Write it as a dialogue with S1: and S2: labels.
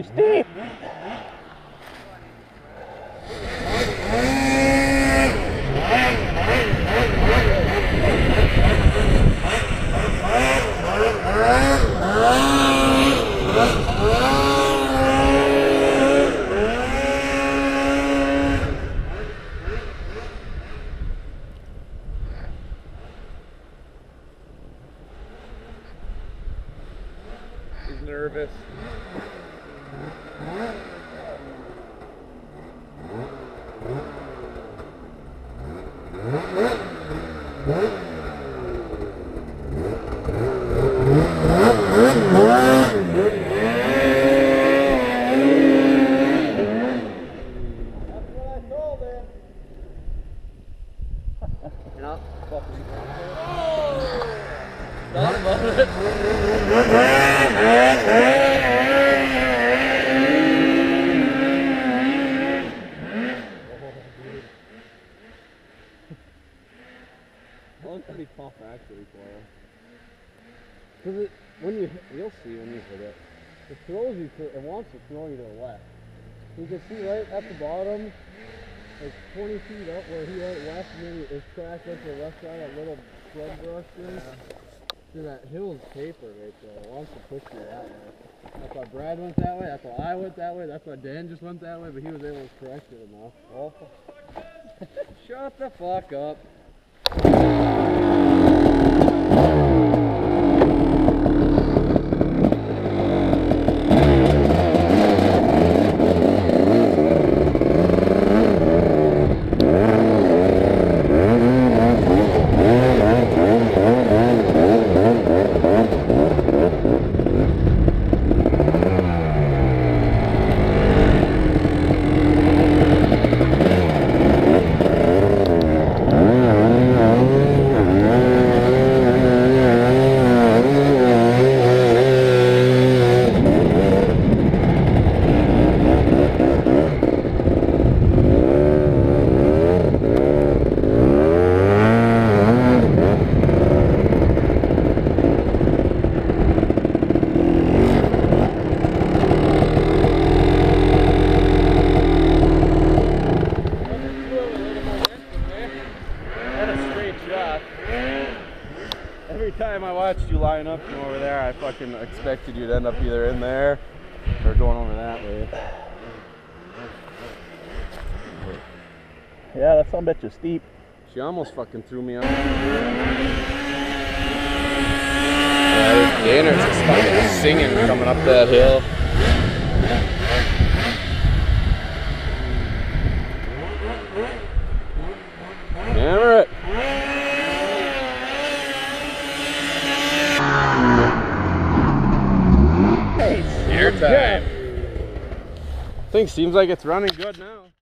S1: Too steep.
S2: He's nervous. Thought about it. That looks pretty tough actually for you. Because you'll see when you hit it. It throws you to, it wants to throw you to the left. You can see right at the bottom, like 20 feet up where he went left, and then his track went to the left side, that little scrub brush thing. See, that hill's paper right there. It wants to push you that way. That's why Brad went that way, that's why I went that way, that's why Dan just went that way, but he was able to correct it enough. Oh. Shut the fuck up. Every time I watched you line up from over there, I fucking expected you to end up either in there or going over that way.
S1: Yeah, that's some bit too steep.
S2: She almost fucking threw me out.
S3: Yeah, Danner's just fucking singing coming up that hill.
S2: Hammer it.
S3: Air time.
S2: Thing seems like it's running good now.